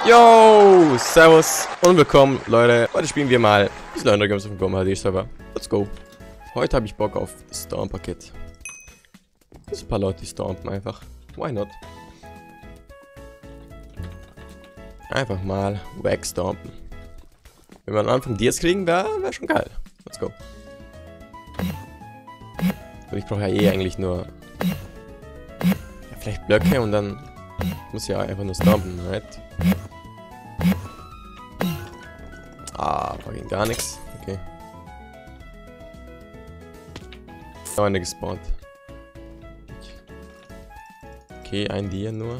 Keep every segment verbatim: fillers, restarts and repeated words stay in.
Yo, servus und willkommen, Leute. Heute spielen wir mal das Learner Games auf dem H D-Server. Let's go. Heute habe ich Bock auf das Storm-Paket. Das ein paar Leute, die stormen einfach. Why not? Einfach mal wegstormen. Wenn wir am Anfang die jetzt kriegen, wäre wär schon geil. Let's go. Und ich brauche ja eh eigentlich nur ja, vielleicht Blöcke und dann muss ja einfach nur stompen, right? Ah, fucking gar nichts. Okay. Noch eine gespawnt. Okay, ein Dia nur.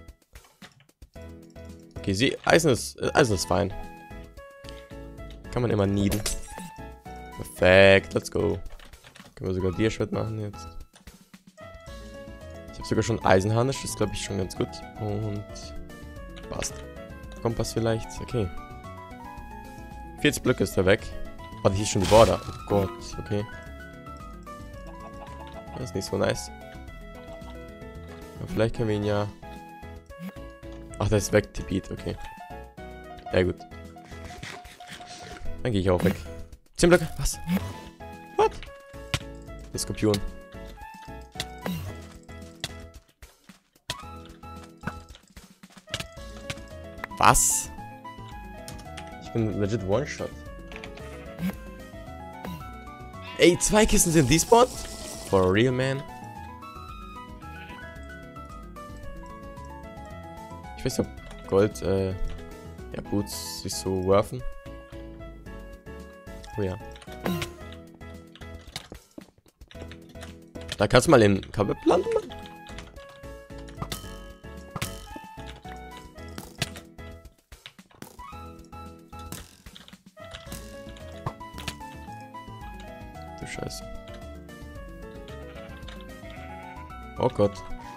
Okay, sie. Eisen ist. Eisen ist fein. Kann man immer needen. Perfekt, let's go. Können wir sogar Dia-Schwert machen jetzt. Ich habe sogar schon Eisenharnisch, das glaube ich schon ganz gut. Und passt. Kompass vielleicht. Okay. vierzig Blöcke ist er weg. Warte, hier ist schon die Border. Oh Gott, okay. Das ist nicht so nice. Aber vielleicht können wir ihn ja... Ach, der ist weg, die Beat, okay. Ja gut. Dann gehe ich auch weg. zehn Blöcke, was? What? Der Skorpion. Was? Ich bin legit One-Shot. Ey, zwei Kisten sind despawned? For real, man? Ich weiß nicht, ob Gold, äh, ja, Boots sich so werfen. Oh ja. Da kannst du mal in Kabel landen, Mann. Du Scheiße. Oh Gott.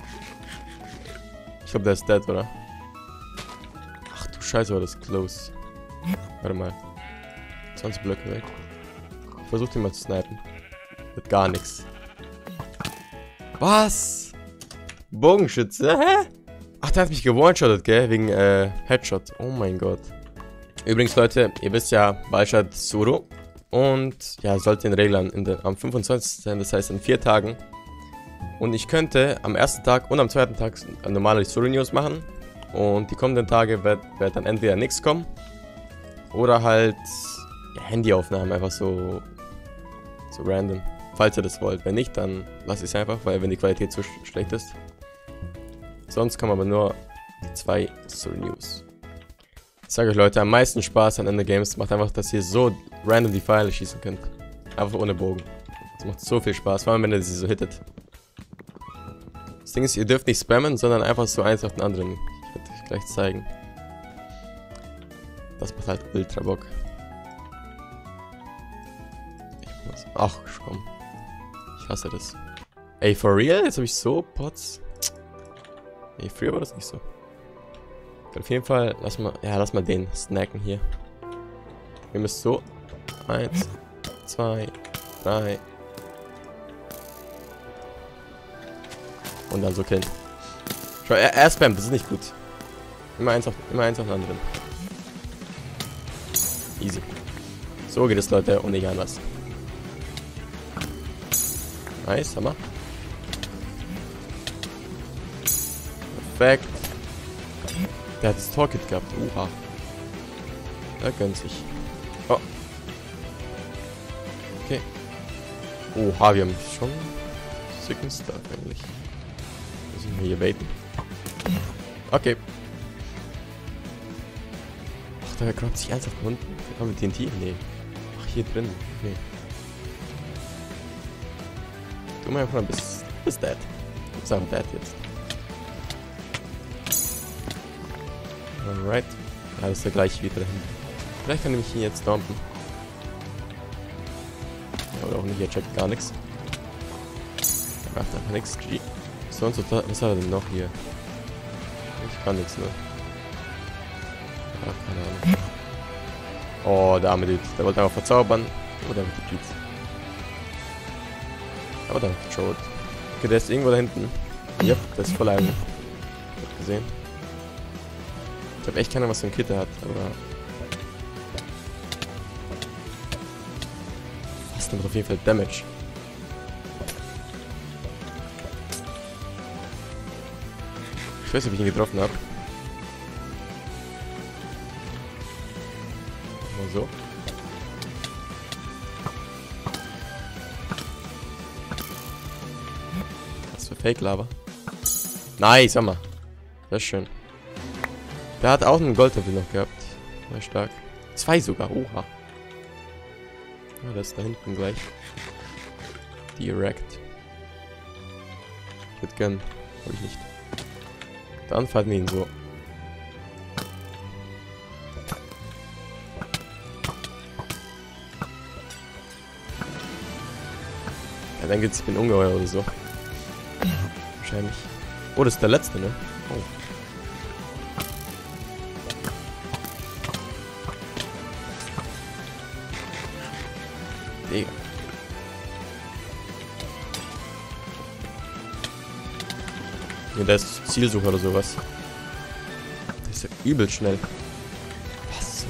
Ich glaube, der ist dead, oder? Ach du Scheiße, war das close. Warte mal. zwanzig Blöcke weg. Ich versuche den mal zu snipen. Mit gar nichts. Was? Bogenschütze? Hä? Ach, der hat mich gewone-shottet, gell? Wegen äh, Headshot. Oh mein Gott. Übrigens, Leute, ihr wisst ja, bald startet Suro. Und ja, sollte in Reglern in der, am fünfundzwanzigsten sein, das heißt in vier Tagen. Und ich könnte am ersten Tag und am zweiten Tag normale Solo-News machen. Und die kommenden Tage wird, wird dann entweder nichts kommen. Oder halt ja, Handyaufnahmen, einfach so, so random. Falls ihr das wollt. Wenn nicht, dann lasst es einfach, weil wenn die Qualität zu sch schlecht ist. Sonst kommen aber nur die zwei Solo-News. Ich sage euch, Leute, am meisten Spaß an Ende Games macht einfach, dass ihr so random die Pfeile schießen könnt. Einfach ohne Bogen. Das macht so viel Spaß, vor allem wenn ihr sie so hittet. Das Ding ist, ihr dürft nicht spammen, sondern einfach so eins auf den anderen. Ich werde euch gleich zeigen. Das macht halt ultra Bock. Ich muss... Ach, komm. Ich hasse das. Ey, for real? Jetzt habe ich so Pots. Ey, früher war das nicht so. Auf jeden Fall, lass mal, ja, lass mal den snacken hier. Wir müssen so. Eins, zwei, drei. Und dann so killen. Schau, er, er spammt, das ist nicht gut. Immer eins auf, immer eins auf den anderen. Easy. So geht es, Leute, und nicht anders. Nice, Hammer. Perfekt. Der hat das Torkit gehabt. Oha. Er gönnt sich. Oh. Okay. Oha, wir haben schon sicken Stuff eigentlich. Müssen wir hier baiten. Okay. Ach, da grabt sich ernsthaft von unten. Da haben wir T N T? Nee. Ach, hier drin. Okay. Du mal einfach bis, bis dead. Ich sag dead jetzt. Alright. Ja, das ist der gleiche wieder dahin. Vielleicht kann ich mich hier jetzt stompen. Ja, oder auch nicht, er checkt gar nichts. Er macht einfach nichts. G. Sonst, was hat er denn noch hier? Ich kann nichts, ne? Ja, keine Ahnung. Oh, der arme Dude. Der wollte einfach verzaubern. Oh, der wird die Beats. Aber dann schon. Okay, der ist irgendwo da hinten. Ja, der ist voll eigen. Hab gesehen. Ich habe echt keine Ahnung, was für ein Kit er hat, aber... Das nimmt auf jeden Fall Damage. Ich weiß nicht, ob ich ihn getroffen habe. Mal so. Was für Fake-Lava. Nice, sag mal. Das ist schön. Der hat auch einen Goldapfel noch gehabt. War stark. Zwei sogar. Oha. Ja, das ist da hinten gleich. Direkt. Ich würde gern. Hab ich nicht. Dann fallen wir ihn so. Ja, dann geht's, ich bin ungeheuer oder so. Wahrscheinlich. Oh, das ist der letzte, ne? Oh. Digga. Ne, der ist Zielsucher oder sowas. Der ist ja übel schnell. Was?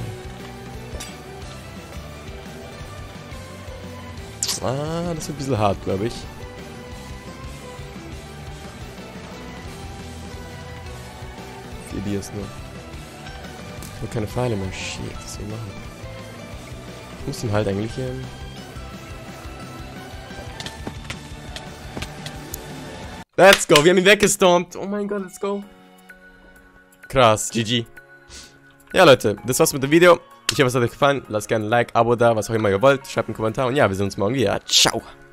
Ah, das wird ein bisschen hart, glaube ich. Vier Dias nur. Ich habe keine Pfeile mehr. Shit, was soll ich machen? Ich muss ihn halt eigentlich... Ähm Let's go, wir haben ihn weggestormt. Oh mein Gott, let's go. Krass, G G. Ja, Leute, das war's mit dem Video. Ich hoffe, es hat euch gefallen. Lasst gerne ein Like, Abo da, was auch immer ihr wollt. Schreibt einen Kommentar und ja, wir sehen uns morgen wieder. Ciao.